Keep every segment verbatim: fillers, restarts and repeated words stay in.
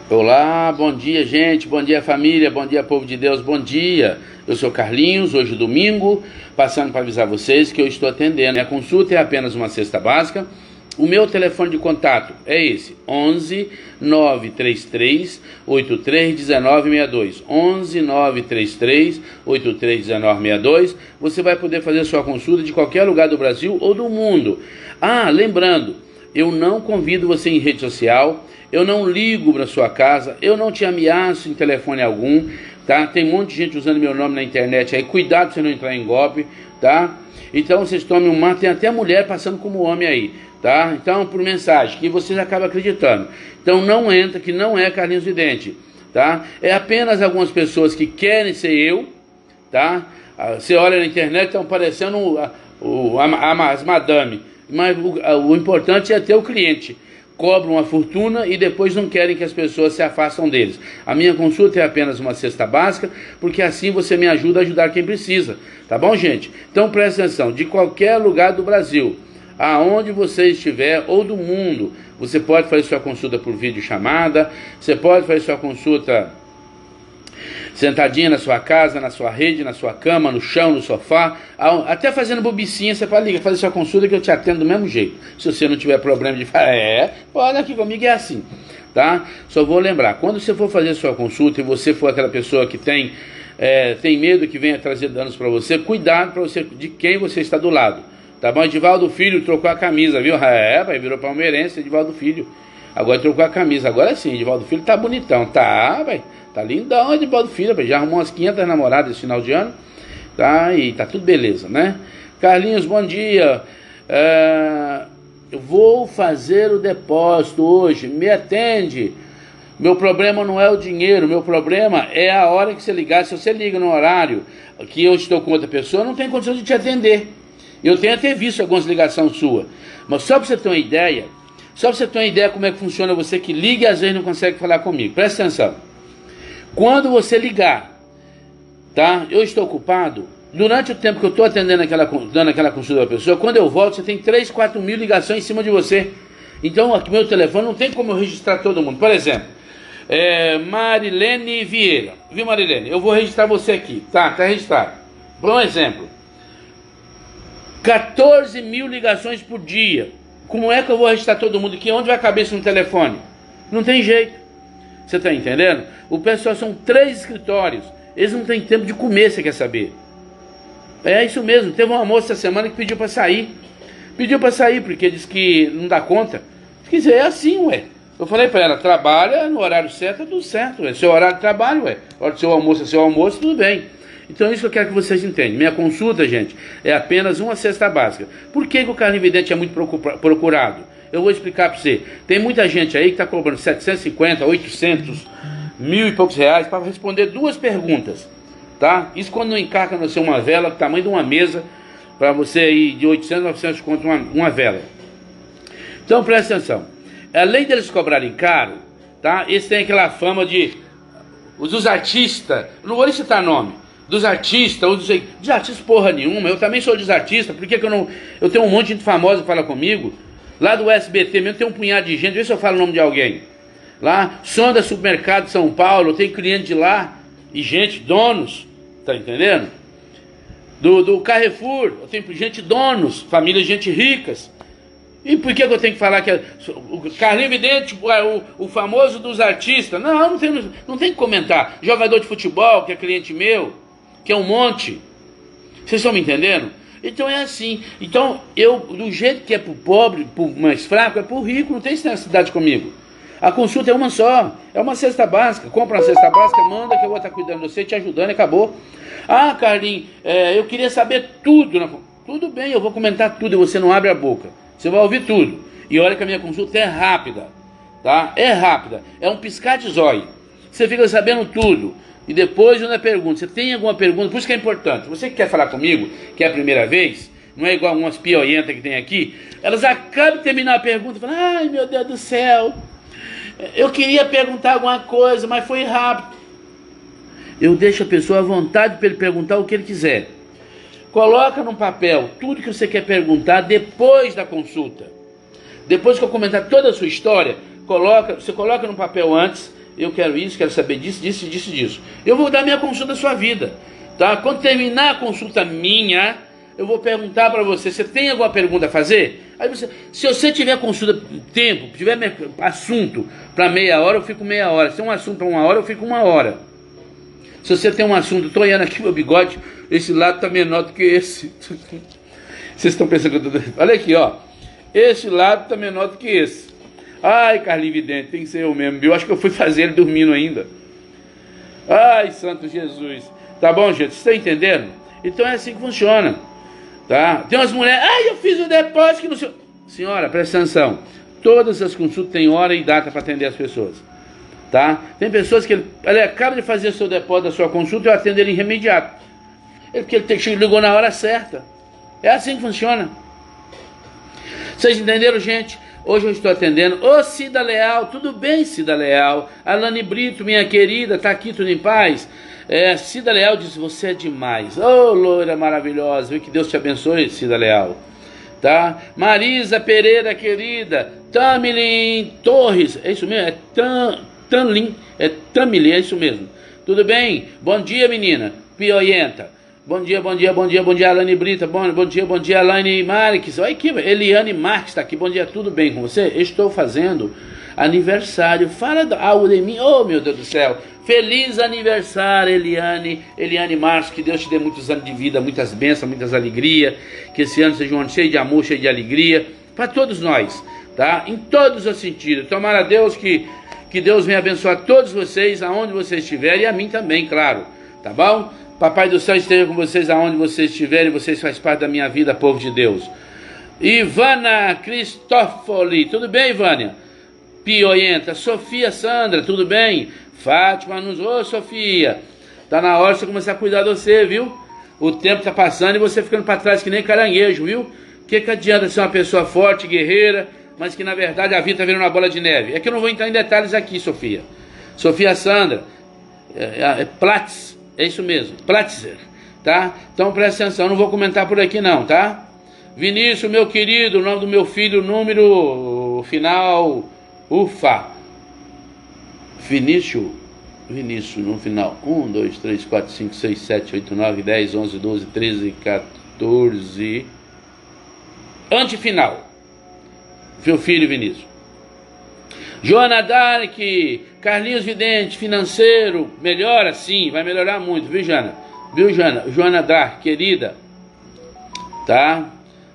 Olá, bom dia gente, bom dia família, bom dia povo de Deus, bom dia. Eu sou Carlinhos, hoje é domingo, passando para avisar vocês que eu estou atendendo. Minha consulta é apenas uma cesta básica. O meu telefone de contato é esse, onze nove três três oito três um nove seis dois, onze nove três três oito três um nove seis dois. Você vai poder fazer sua consulta de qualquer lugar do Brasil ou do mundo. Ah, lembrando, eu não convido você em rede social, eu não ligo para sua casa, eu não te ameaço em telefone algum, tá? Tem um monte de gente usando meu nome na internet aí, cuidado para você não entrar em golpe, tá? Então vocês tomem um mar, tem até mulher passando como homem aí, tá? Então, por mensagem, que vocês acabam acreditando. Então não entra, que não é Carlinhos Vidente, tá? É apenas algumas pessoas que querem ser eu, tá? Você olha na internet, estão parecendo o, o, a, as madame, mas o, o importante é ter o cliente. Cobram uma fortuna e depois não querem que as pessoas se afastem deles. A minha consulta é apenas uma cesta básica, porque assim você me ajuda a ajudar quem precisa. Tá bom, gente? Então presta atenção, de qualquer lugar do Brasil, aonde você estiver ou do mundo, você pode fazer sua consulta por videochamada, você pode fazer sua consulta sentadinha na sua casa, na sua rede, na sua cama, no chão, no sofá, até fazendo bobicinha, você pode ligar, fazer sua consulta que eu te atendo do mesmo jeito. Se você não tiver problema de falar, é, pode aqui comigo, é assim, tá? Só vou lembrar, quando você for fazer sua consulta e você for aquela pessoa que tem, é, tem medo que venha trazer danos para você, cuidado para você de quem você está do lado, tá bom? Edivaldo Filho trocou a camisa, viu? É, vai, virou palmeirense, Edivaldo Filho. Agora trocou a camisa, agora sim, Edivaldo Filho tá bonitão, tá, velho, tá lindão Edivaldo Filho, véio. Já arrumou umas quinhentas namoradas esse final de ano, tá, e tá tudo beleza, né? Carlinhos, bom dia, é, eu vou fazer o depósito hoje, me atende, meu problema não é o dinheiro, meu problema é a hora que você ligar, se você liga no horário que eu estou com outra pessoa, não tem condição de te atender, eu tenho até visto algumas ligações suas, mas só para você ter uma ideia, Só para você ter uma ideia como é que funciona, você que liga e às vezes não consegue falar comigo. Presta atenção. Quando você ligar, tá? Eu estou ocupado. Durante o tempo que eu estou atendendo aquela, dando aquela consulta da pessoa, quando eu volto, você tem três, quatro mil ligações em cima de você. Então, aqui meu telefone não tem como eu registrar todo mundo. Por exemplo, é, Marilene Vieira. Viu, Marilene? Eu vou registrar você aqui. Tá, tá registrado. Por um exemplo. quatorze mil ligações por dia. Como é que eu vou registrar todo mundo aqui? Onde vai caber isso no telefone? Não tem jeito. Você está entendendo? O pessoal são três escritórios. Eles não têm tempo de comer, você quer saber? É isso mesmo. Teve uma moça essa semana que pediu para sair. Pediu para sair porque disse que não dá conta. Quer dizer, é assim, ué. Eu falei para ela, trabalha no horário certo, é tudo certo, ué. Seu horário de trabalho, ué. Hora do seu almoço é seu almoço, tudo bem. Então isso que eu quero que vocês entendam. Minha consulta, gente, é apenas uma cesta básica. Por que, que o Carlinhos Vidente é muito procurado? Eu vou explicar para você. Tem muita gente aí que está cobrando setecentos e cinquenta, oitocentos, mil e poucos reais para responder duas perguntas, tá? Isso quando não encarca no seu uma vela, do tamanho de uma mesa, para você ir de oitocentos, novecentos conto uma, uma vela. Então presta atenção. Além deles cobrarem caro, tá? Eles têm aquela fama de... Os dos artistas, não vou nem citar nome, dos artistas, ou dos, dos artistas porra nenhuma, eu também sou dos artistas, por que que eu não... Eu tenho um monte de gente famosa que fala comigo, lá do S B T mesmo tem um punhado de gente, vê se eu falo o nome de alguém. Lá, Sonda Supermercado de São Paulo, eu tenho cliente de lá, e gente, donos, tá entendendo? Do, do Carrefour, eu tenho gente, donos, famílias, gente ricas. E por que que eu tenho que falar que é o Carlinhos Vidente, o, o famoso dos artistas? Não, não tem, não tem que comentar. Jogador de futebol, que é cliente meu, que é um monte. Vocês estão me entendendo? Então é assim. Então, eu, do jeito que é pro pobre, pro mais fraco, é pro rico, não tem necessidade comigo. A consulta é uma só, é uma cesta básica. Compra uma cesta básica, manda que eu vou estar cuidando de você, te ajudando e acabou. Ah, Carlinhos, é, eu queria saber tudo. Na... Tudo bem, eu vou comentar tudo e você não abre a boca. Você vai ouvir tudo. E olha que a minha consulta é rápida, tá? É rápida, é um piscar de zóio. Você fica sabendo tudo. E depois uma pergunta, você tem alguma pergunta? Por isso que é importante. Você que quer falar comigo, que é a primeira vez, não é igual umas pioyentas que tem aqui, elas acabam de terminar a pergunta e falam, ai meu Deus do céu, eu queria perguntar alguma coisa, mas foi rápido. Eu deixo a pessoa à vontade para ele perguntar o que ele quiser. Coloca num papel tudo que você quer perguntar depois da consulta. Depois que eu comentar toda a sua história, coloca, você coloca num papel antes, eu quero isso, quero saber disso, disso, disso, disso. Eu vou dar minha consulta à sua vida, tá? Quando terminar a consulta minha, eu vou perguntar para você, você tem alguma pergunta a fazer? Aí você, se você tiver consulta, tempo, tiver assunto para meia hora, eu fico meia hora. Se tem um assunto para uma hora, eu fico uma hora. Se você tem um assunto, estou olhando aqui meu bigode, esse lado está menor do que esse. Vocês estão pensando que eu estou... Olha aqui, ó. Esse lado está menor do que esse. Ai, Carlinhos Vidente, tem que ser eu mesmo. Eu acho que eu fui fazer ele dormindo ainda. Ai, Santo Jesus. Tá bom, gente? Vocês estão entendendo? Então é assim que funciona. Tá? Tem umas mulheres, ai, eu fiz o depósito que não sei... Senhora, presta atenção. Todas as consultas têm hora e data para atender as pessoas. Tá? Tem pessoas que ele, ele acaba de fazer o seu depósito da sua consulta e eu atendo ele imediato. Ele, porque ele ligou na hora certa. É assim que funciona. Vocês entenderam, gente? Hoje eu estou atendendo. Ô Cida Leal, tudo bem, Cida Leal? Alane Brito, minha querida, tá aqui tudo em paz? É, Cida Leal diz, você é demais. Ô oh, loira maravilhosa, que Deus te abençoe, Cida Leal. Tá? Marisa Pereira, querida. Tamilin Torres, é isso mesmo? É Tam, Tamlin, é Tamilin, é isso mesmo. Tudo bem? Bom dia, menina. Pioienta. Bom dia, bom dia, bom dia, bom dia, Alane Brita, bom, bom dia, bom dia, Alane Marques, olha aqui, Eliane Marques está aqui, bom dia, tudo bem com você? Estou fazendo aniversário, fala da algo de mim, oh meu Deus do céu, feliz aniversário, Eliane, Eliane Marques, que Deus te dê muitos anos de vida, muitas bênçãos, muitas alegrias, que esse ano seja um ano cheio de amor, cheio de alegria, para todos nós, tá? Em todos os sentidos, tomara a Deus que, que Deus venha abençoar todos vocês, aonde vocês estiverem, e a mim também, claro, tá bom? Papai do céu esteja com vocês aonde vocês estiverem, vocês fazem parte da minha vida, povo de Deus. Ivana Cristófoli, tudo bem, Ivânia? Pioienta, Sofia Sandra, tudo bem? Fátima nos, ô Sofia, tá na hora de você começar a cuidar de você, viu? O tempo tá passando e você ficando para trás que nem caranguejo, viu? O que que adianta ser uma pessoa forte, guerreira, mas que na verdade a vida tá virando uma bola de neve? É que eu não vou entrar em detalhes aqui, Sofia. Sofia Sandra, é, é, é Platz. É isso mesmo, Platzer, tá? Então presta atenção, eu não vou comentar por aqui não, tá? Vinícius, meu querido, o nome do meu filho, número final, ufa. Vinícius, Vinícius, no final, um, dois, três, quatro, cinco, seis, sete, oito, nove, dez, onze, doze, treze, quatorze, antefinal, meu filho Vinícius. Joana Dark, Carlinhos Vidente, financeiro, melhora sim, vai melhorar muito, viu, Jana? Viu, Jana? Joana Dark, querida, tá?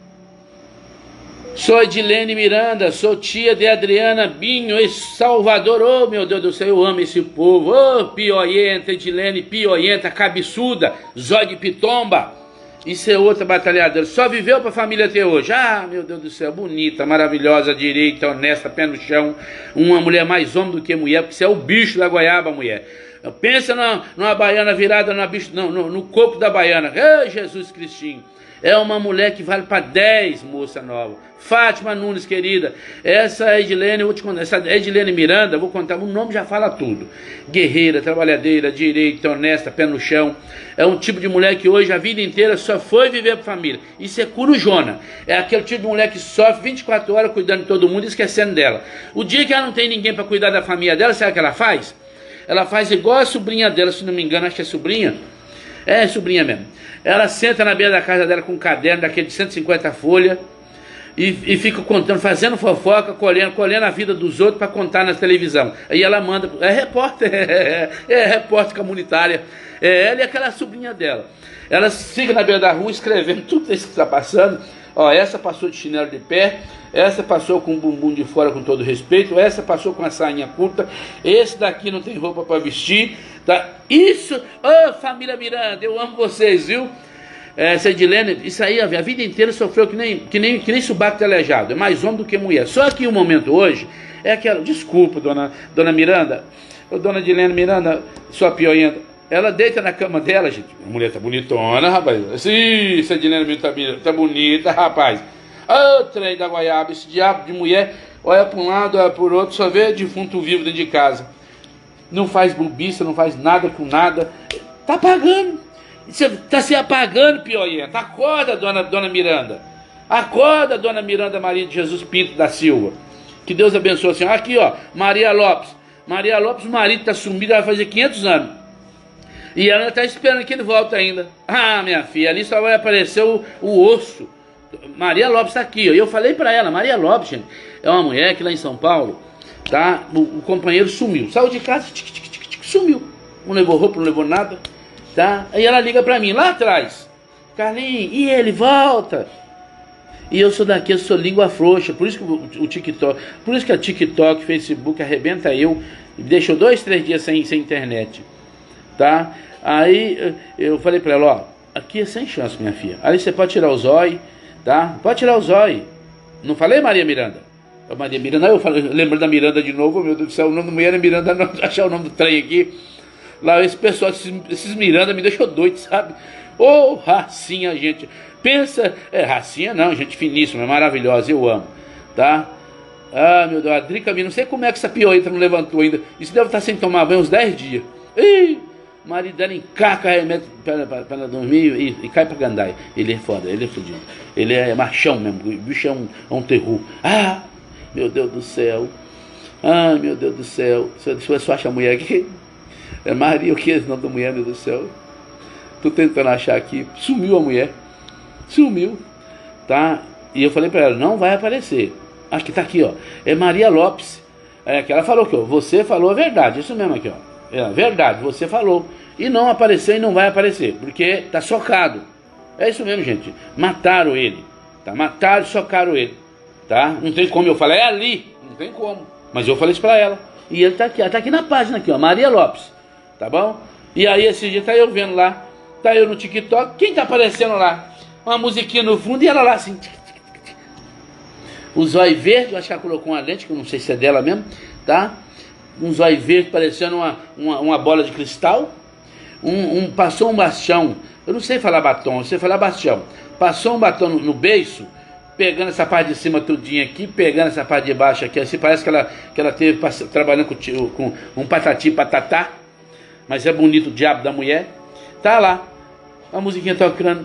Sou Edilene Miranda, sou tia de Adriana Binho, ex-Salvador, oh meu Deus do céu, eu amo esse povo, oh pioienta, Edilene, pioienta, cabeçuda, zóio de pitomba. Isso é outra batalhadora, só viveu para a família até hoje. Ah, meu Deus do céu, bonita, maravilhosa, direita, honesta, pé no chão. Uma mulher mais homem do que mulher, porque você é o bicho da goiaba, mulher. Pensa numa, numa baiana virada na bicho, não, no, no corpo da baiana. Ei, Jesus Cristinho. É uma mulher que vale para dez, moça nova. Fátima Nunes, querida. Essa Edilene, eu vou te contar, essa Edilene Miranda, vou contar, o nome já fala tudo. Guerreira, trabalhadeira, direita, honesta, pé no chão. É um tipo de mulher que hoje, a vida inteira, só foi viver para família. Isso é corujona. É aquele tipo de mulher que sofre vinte e quatro horas cuidando de todo mundo e esquecendo dela. O dia que ela não tem ninguém para cuidar da família dela, sabe o que ela faz? Ela faz igual a sobrinha dela, se não me engano, acho que é sobrinha. É, sobrinha mesmo. Ela senta na beira da casa dela com um caderno daquele de cento e cinquenta folhas e, e fica contando, fazendo fofoca, colhendo, colhendo a vida dos outros para contar na televisão. Aí ela manda, é repórter, é, é, é repórter comunitária, é ela e aquela sobrinha dela. Ela fica na beira da rua escrevendo tudo isso que está passando. Ó, essa passou de chinelo de pé, essa passou com o bumbum de fora com todo respeito, essa passou com a sainha curta, esse daqui não tem roupa para vestir, tá? Isso, ô oh, família Miranda, eu amo vocês, viu? Essa Edilene, isso aí a vida inteira sofreu que nem, que nem, que nem subaco de aleijado, é mais homem do que mulher. Só que o momento hoje é aquela, desculpa, dona, dona Miranda, ô, dona Edilene Miranda, sua pioienta. Ela deita na cama dela, gente. A mulher tá bonitona, rapaz. Sim, essa Edilene tá, tá bonita, rapaz. Ô, trem da goiaba, esse diabo de mulher, olha para um lado, olha para o outro, só vê defunto vivo dentro de casa. Não faz bobiça, não faz nada com nada. Tá apagando. Você tá se apagando, pioienta. Acorda, dona, dona Miranda. Acorda, dona Miranda Maria de Jesus Pinto da Silva. Que Deus abençoe a senhora. Aqui, ó, Maria Lopes. Maria Lopes, o marido tá sumido, vai fazer quinhentos anos. E ela está esperando que ele volte ainda. Ah, minha filha, ali só vai aparecer o, o osso. Maria Lopes está aqui, ó. E eu falei para ela, Maria Lopes, gente, é uma mulher que lá em São Paulo, tá? O, o companheiro sumiu. Saiu de casa, tic, tic, tic, tic, sumiu. Não levou roupa, não levou nada, tá? Aí ela liga para mim, lá atrás. Carlinhos, e ele volta? E eu sou daqui, eu sou língua frouxa. Por isso que o, o TikTok, por isso que a TikTok, Facebook arrebenta eu. Deixou dois, três dias sem, sem internet. Tá? Aí eu falei pra ela, ó, aqui é sem chance, minha filha. Aí você pode tirar o zóio, tá? Pode tirar o zóio. Não falei, Maria Miranda? A Maria Miranda, eu, falei, eu lembro da Miranda de novo, meu Deus do céu, o nome da mulher é Miranda, não achar o nome do trem aqui. Lá, esse pessoal, esses, esses Miranda me deixou doido, sabe? Ô, oh, racinha, gente. Pensa, é racinha não, gente finíssima, é maravilhosa, eu amo, tá? Ah, meu Deus, a Drica, não sei como é que essa piolita não levantou ainda. Isso deve estar sem tomar banho uns dez dias. Ih! O marido dela encaca remédio para ela dormir e, e cai pra gandaia. Ele é foda, ele é fodido. Ele é machão mesmo, o bicho é um, é um terror. Ah, meu Deus do céu. Ah, meu Deus do céu. Se você só acha a mulher aqui, é Maria, o que é esse nome da mulher, meu Deus do céu? Tô tentando achar aqui. Sumiu a mulher. Sumiu. Tá? E eu falei pra ela, não vai aparecer. Acho que tá aqui, ó. É Maria Lopes. É que ela falou que, ó, você falou a verdade. Isso mesmo aqui, ó. É verdade, você falou. E não apareceu e não vai aparecer, porque tá socado. É isso mesmo, gente. Mataram ele. Tá? Mataram e socaram ele. Tá? Não tem como. Eu falei, é ali. Não tem como. Mas eu falei isso pra ela. E ele tá aqui. Ela tá aqui na página, aqui, ó. Maria Lopes. Tá bom? E aí esse dia tá eu vendo lá. Tá eu no TikTok. Quem tá aparecendo lá? Uma musiquinha no fundo e ela lá assim. O zóio verde, eu acho que ela colocou uma lente, que eu não sei se é dela mesmo. Tá? Um zóio verde parecendo uma, uma, uma bola de cristal, um, um, passou um bastião, eu não sei falar batom, eu sei falar bastião, passou um batom no, no beiço, pegando essa parte de cima tudinho aqui, pegando essa parte de baixo aqui, assim, parece que ela, que ela teve trabalhando com, com um patati patatá, mas é bonito o diabo da mulher, tá lá, a musiquinha tocando,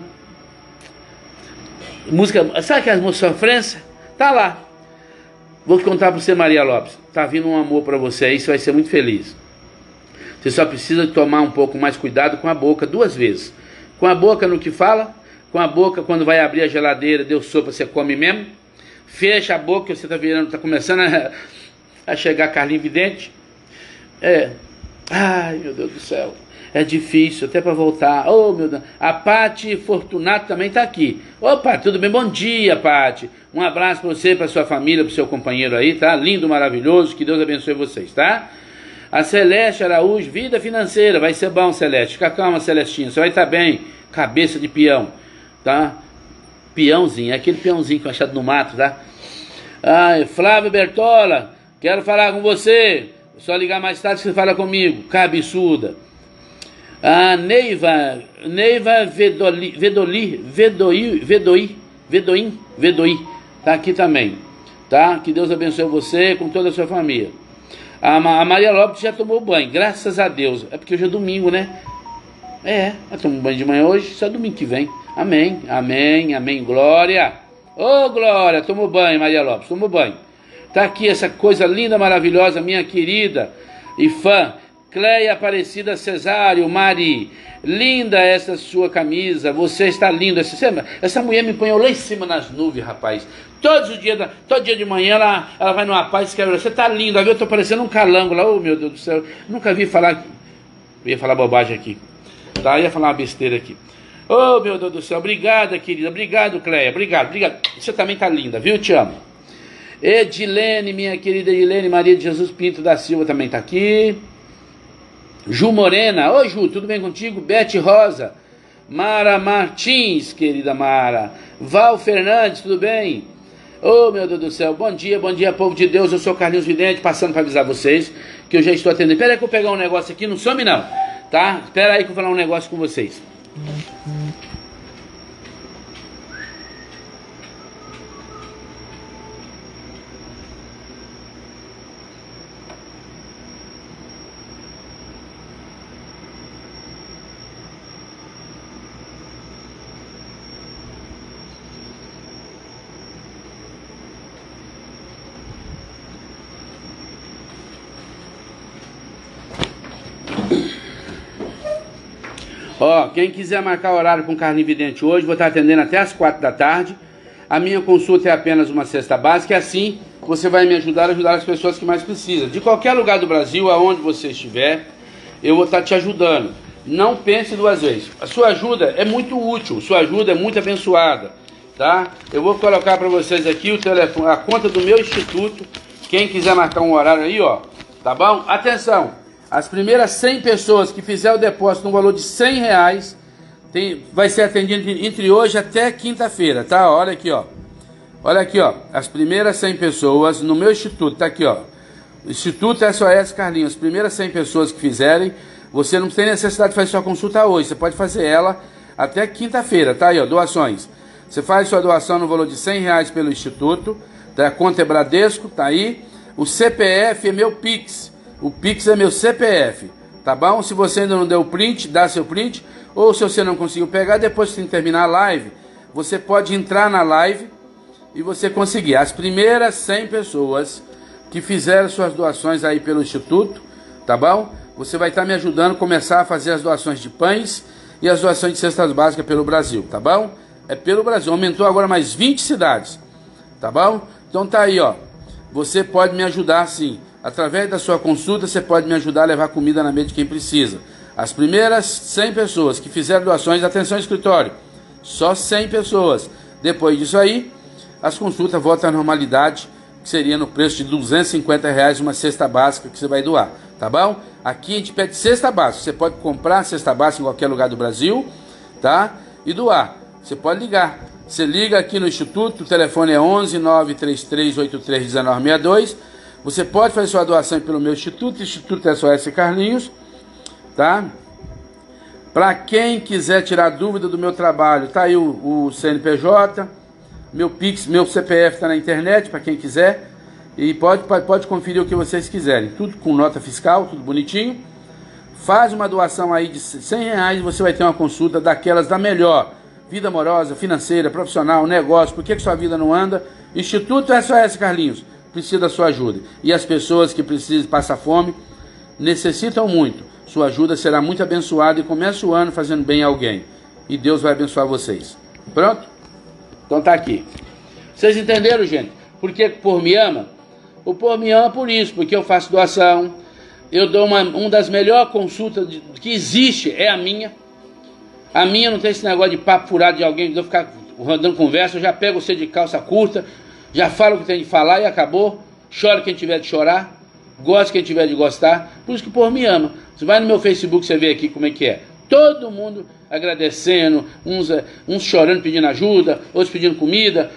música, sabe aquelas músicas sofrência? Tá lá. Vou contar para você, Maria Lopes, tá vindo um amor para você aí, você vai ser muito feliz. Você só precisa tomar um pouco mais cuidado com a boca duas vezes. Com a boca no que fala, com a boca quando vai abrir a geladeira, deu sopa, você come mesmo. Fecha a boca, você tá virando, tá começando a, a chegar Carlinho Vidente. É, ai meu Deus do céu, é difícil até para voltar. Oh meu Deus, a Pati Fortunato também tá aqui. Opa, tudo bem? Bom dia, Pati. Um abraço para você, para sua família, para o seu companheiro aí, tá? Lindo, maravilhoso, que Deus abençoe vocês, tá? A Celeste Araújo, vida financeira, vai ser bom, Celeste. Fica calma, Celestinha, você vai estar bem. Cabeça de peão, tá? Peãozinho, é aquele peãozinho que é achado no mato, tá? Ai, Flávio Bertola, quero falar com você. É só ligar mais tarde que você fala comigo. Cabeçuda. A Neiva, Neiva Vedoli, Vedoli, Vedoi, Vedoi, Vedoim, Vedoi, tá aqui também, tá? Que Deus abençoe você com toda a sua família. A, a Maria Lopes já tomou banho, graças a Deus. É porque hoje é domingo, né? É, ela tomou banho de manhã hoje, só domingo que vem. Amém, amém, amém, glória. Ô, oh, glória, tomou banho, Maria Lopes, tomou banho. Tá aqui essa coisa linda, maravilhosa, minha querida e fã, Cleia Aparecida Cesário, Mari, linda essa sua camisa, você está linda. Essa, essa mulher me põe lá em cima nas nuvens, rapaz. Todos os dias, todo dia de manhã ela, ela vai numa paz e escreve, você está linda, viu? Eu estou parecendo um calango lá, oh meu Deus do céu, nunca vi falar, eu ia falar bobagem aqui, tá? Eu ia falar uma besteira aqui. Oh meu Deus do céu, obrigada querida, obrigado Cleia, obrigado, obrigado. Você também está linda, viu? Eu te amo. Edilene, minha querida Edilene, Maria de Jesus Pinto da Silva também está aqui. Ju Morena, oi Ju, tudo bem contigo? Bete Rosa, Mara Martins, querida Mara, Val Fernandes, tudo bem? Oh meu Deus do céu, bom dia, bom dia povo de Deus, eu sou Carlinhos Vidente, passando para avisar vocês que eu já estou atendendo. Espera aí que eu vou pegar um negócio aqui, não some não, tá? Espera aí que eu vou falar um negócio com vocês. Ó, quem quiser marcar horário com Carlinhos Vidente hoje, vou estar atendendo até as quatro da tarde. A minha consulta é apenas uma cesta básica, e assim você vai me ajudar a ajudar as pessoas que mais precisam. De qualquer lugar do Brasil, aonde você estiver, eu vou estar te ajudando. Não pense duas vezes. A sua ajuda é muito útil, sua ajuda é muito abençoada, tá? Eu vou colocar para vocês aqui o telefone, a conta do meu instituto. Quem quiser marcar um horário aí, ó, tá bom? Atenção, as primeiras cem pessoas que fizer o depósito no valor de cem reais, tem, vai ser atendido entre hoje até quinta-feira, tá? Olha aqui, ó. Olha aqui, ó. As primeiras cem pessoas no meu instituto, tá aqui, ó. Instituto S O S Carlinhos. As primeiras cem pessoas que fizerem, você não tem necessidade de fazer sua consulta hoje. Você pode fazer ela até quinta-feira, tá aí, ó. Doações. Você faz sua doação no valor de cem reais pelo instituto. Tá? A conta é Bradesco, tá aí. O C P F é meu Pix. O Pix é meu C P F. Tá bom? Se você ainda não deu o print, dá seu print. Ou se você não conseguiu pegar, depois que terminar a live, você pode entrar na live e você conseguir. As primeiras cem pessoas que fizeram suas doações aí pelo Instituto, tá bom? Você vai estar me ajudando a começar a fazer as doações de pães e as doações de cestas básicas pelo Brasil, tá bom? É pelo Brasil. Aumentou agora mais vinte cidades, tá bom? Então tá aí, ó. Você pode me ajudar sim. Através da sua consulta, você pode me ajudar a levar comida na mesa de quem precisa. As primeiras cem pessoas que fizeram doações, atenção escritório, só cem pessoas. Depois disso aí, as consultas voltam à normalidade, que seria no preço de duzentos e cinquenta reais uma cesta básica que você vai doar, tá bom? Aqui a gente pede cesta básica, você pode comprar cesta básica em qualquer lugar do Brasil, tá? E doar, você pode ligar. Você liga aqui no Instituto, o telefone é onze, nove três três, oito três um nove seis dois. Você pode fazer sua doação pelo meu Instituto, Instituto S O S Carlinhos, tá? Para quem quiser tirar dúvida do meu trabalho, tá aí o, o C N P J, meu Pix, meu C P F está na internet, para quem quiser, e pode, pode, pode conferir o que vocês quiserem, tudo com nota fiscal, tudo bonitinho. Faz uma doação aí de cem reais e você vai ter uma consulta daquelas da melhor, vida amorosa, financeira, profissional, negócio, por que, que sua vida não anda? Instituto S O S Carlinhos precisa da sua ajuda, e as pessoas que precisam passar fome necessitam muito. Sua ajuda será muito abençoada e começa o ano fazendo bem a alguém. E Deus vai abençoar vocês. Pronto? Então tá aqui. Vocês entenderam, gente? Por que o povo me ama? O povo me ama por isso, porque eu faço doação. Eu dou uma, uma das melhores consultas de, que existe, é a minha. A minha não tem esse negócio de papo furado de alguém, de eu ficar dando conversa. Eu já pego você de calça curta, já falo o que tem de falar e acabou. Chora quem tiver de chorar. Gosta quem tiver de gostar. Por isso que o povo me ama. Você vai no meu Facebook, você vê aqui como é que é. Todo mundo agradecendo, uns, uns chorando pedindo ajuda, outros pedindo comida.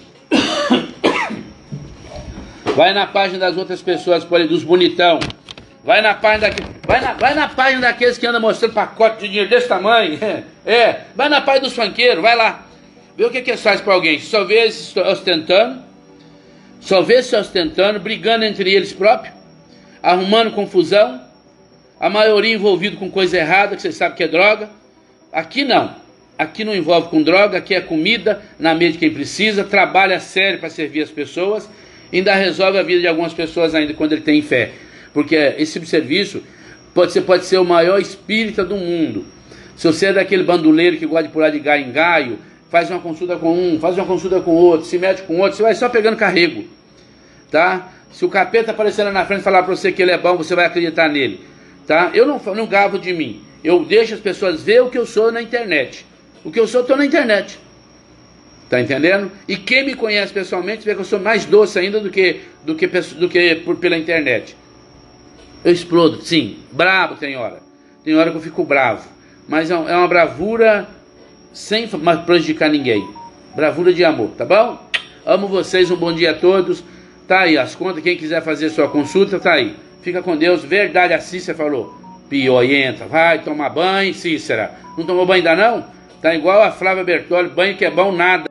Vai na página das outras pessoas, por aí, dos bonitão. Vai na página daqueles, vai na, vai na página daqueles que andam mostrando pacote de dinheiro desse tamanho. É, vai na página dos funkeiros, vai lá. Vê o que que eles fazem para alguém. Só vê eles ostentando, só vê se ostentando, brigando entre eles próprios, arrumando confusão, a maioria envolvido com coisa errada, que você sabe que é droga. Aqui não, aqui não envolve com droga, aqui é comida na mesa de quem precisa, trabalha sério para servir as pessoas, ainda resolve a vida de algumas pessoas ainda quando ele tem fé, porque esse tipo de serviço pode ser, pode ser o maior espírita do mundo. Se você é daquele bandoleiro que gosta de pular de galho em galho, faz uma consulta com um, faz uma consulta com outro, se mete com outro, você vai só pegando carrego, tá? Se o capeta aparecer lá na frente e falar para você que ele é bom, você vai acreditar nele, tá? Eu não, não gavo de mim, eu deixo as pessoas ver o que eu sou na internet. O que eu sou, eu estou na internet, tá entendendo? E quem me conhece pessoalmente vê que eu sou mais doce ainda do que, do que, do que por, pela internet. Eu explodo, sim, bravo tem hora, tem hora que eu fico bravo, mas é uma bravura sem prejudicar ninguém, bravura de amor, tá bom? Amo vocês, um bom dia a todos. Tá aí as contas, quem quiser fazer sua consulta, tá aí. Fica com Deus, verdade, a Cícera falou. Pioenta, vai tomar banho, Cícera. Não tomou banho ainda não? Tá igual a Flávia Bertoli, banho que é bom nada.